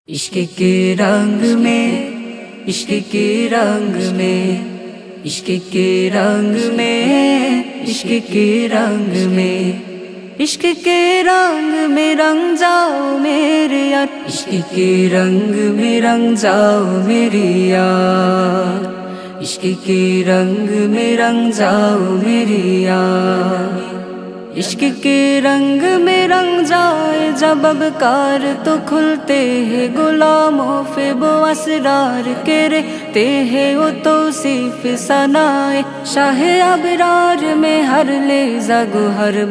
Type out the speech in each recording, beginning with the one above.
عشق کے رنگ میں، عشق کے رنگ میں، عشق کے رنگ میں، عشق کے رنگ میں، عشق کے رنگ میں رنگ جاؤ میرے یار، عشق کے رنگ میں رنگ جاؤ میری یار، عشق کے رنگ میں رنگ جاؤ میری یار، عشق کے رنگ میں رنگ جائے جب ابکار تو کھلتے ہیں غلاموں پہ وہ اسرار کے رہتے ہیں وہ توصیف ثنائے شاہ ابرار میں ہر لحظہ گو ہر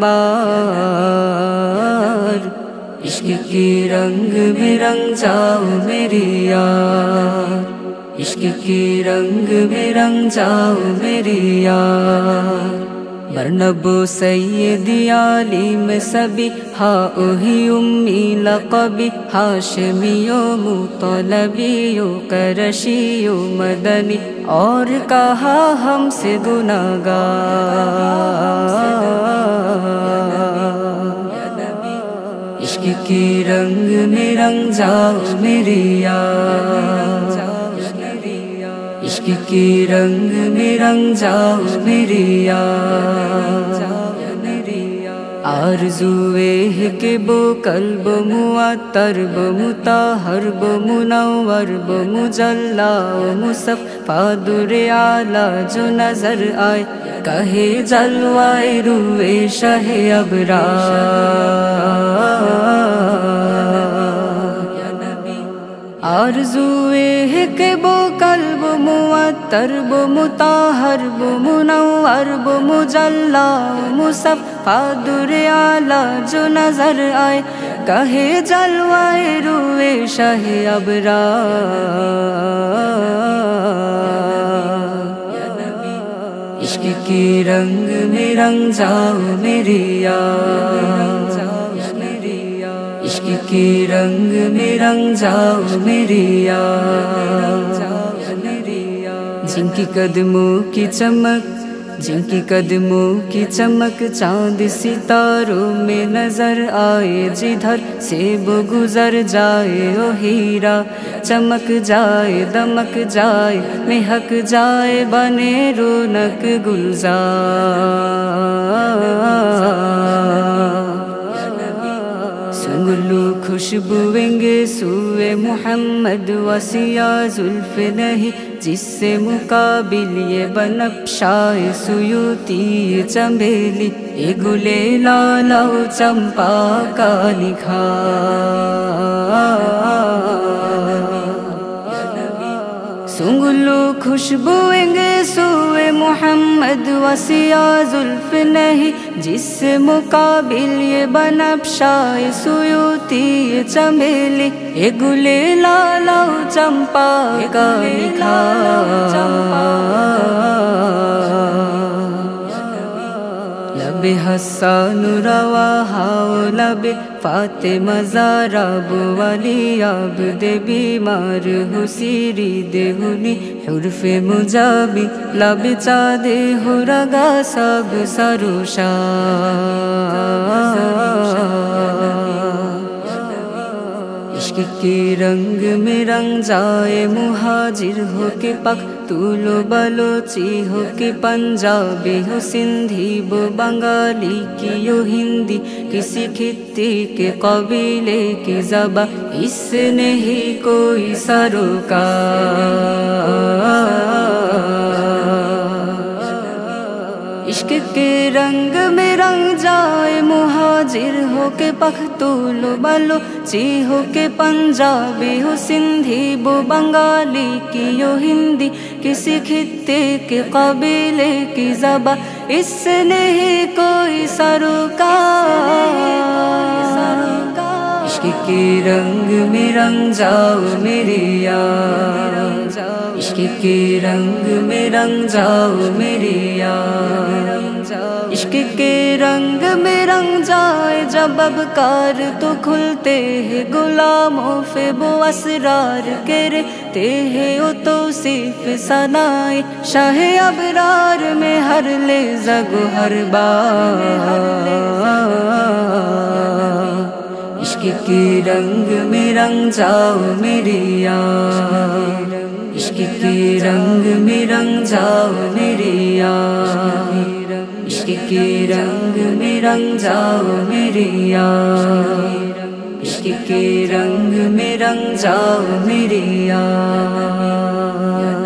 بار، عشق کے رنگ میں رنگ جاؤ میری یار، عشق کے رنگ میں رنگ جاؤ میری یار، مرنبو سیدی عالم سبی ہاں اوہی امی لقبی ہاشمیو مطلبیو قرشیو مدنی اور کہا ہم سے گناہگار، عشق کے رنگ میں رنگ جاؤ میری یار، عشق کے رنگ میں رنگ جاؤ میری یار، آرزوئے ہے کہ بو قلب معطر بو مطہر بو منور بو مجلا و مصفا در اعلی جو نظر آئے کہے جلوائے روئے شہ ابرار، آرزوئے ہے کہ وہ قلب معطر وہ مطہر وہ منور وہ مجلا مصفا در اعلی جو نظر آئے کہے جلوائے روئے شہ ابرار، عشق کے رنگ میں رنگ جاؤ میری یار، عشق کے رنگ میں رنگ جاؤ میری یار، جن کی قدموں کی چمک جن کی قدموں کی چمک چاند ستاروں میں نظر آئے جدھر سے وہ گزر جائے او ہیرا چمک جائے دمک جائے مہک جائے بنے رونق گلزار، سنگلو خوشبوئیں گے سوئے محمد وسیع زلف نہیں جس سے مقابل یہ بنفشائے سیوطی چنبیلی اے گلے لالا و چمپا کا نکھار، سنگلو خوشبوئیں گے سوئے محمد وسیع زلف نہیں جس سے مقابل یہ بنفشائے سیوطی چنبیلی اے گلے لالا و چمپا کا نکھار، لب حسان رواہا لب فاطمہ زہرا بولی عبد بیمار حسیری دہنی حرف مجابی لب چادے ہو رگا سب سروشا، عشق کے رنگ میں رنگ جائے مہاجر ہو کے پختون و بلوچی ہو کے پنجابی ہو سندھی بو بنگالی کی یو ہندی کسی خطے کے قبیلے کی زبان اس سے نہیں کوئی سروکار، عشق کے رنگ میں رنگ جائے مہاجر ہو کے پختون و بلوچی ہو کے پنجابی ہو سندھی بو بنگالی کی یو ہندی کسی خطے کے قبیلے کی زبان اس سے نہیں کوئی سروکار، عشق کے رنگ میں رنگ جاؤ میری یار، عشق کے رنگ میں رنگ جاؤ میری یار، عشق کے رنگ میں رنگ جائے جب ابکار تو کھلتے ہیں غلاموں پہ وہ اسرار کے رہتے ہیں وہ توصیف ثنائے شاہ ابرار میں ہر لحظہ گو ہر بار، عشق عشق کے رنگ میں رنگ جاؤ میرے یار، عشق کے رنگ میں رنگ جاؤ میرے یار، عشق کے رنگ میں رنگ جاؤ میرے یار، عشق کے رنگ میں رنگ جاؤ میرے یار۔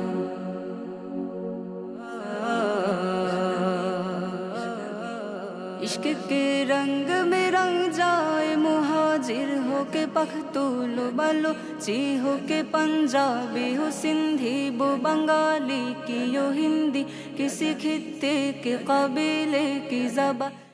عشق کے رنگ میں رنگ جائے مہاجر ہو کے پختون بلوچی ہو کے پنجابی ہو سندھی بو بنگالی کی یو ہندی کسی خطے کے قبیلے کی زبان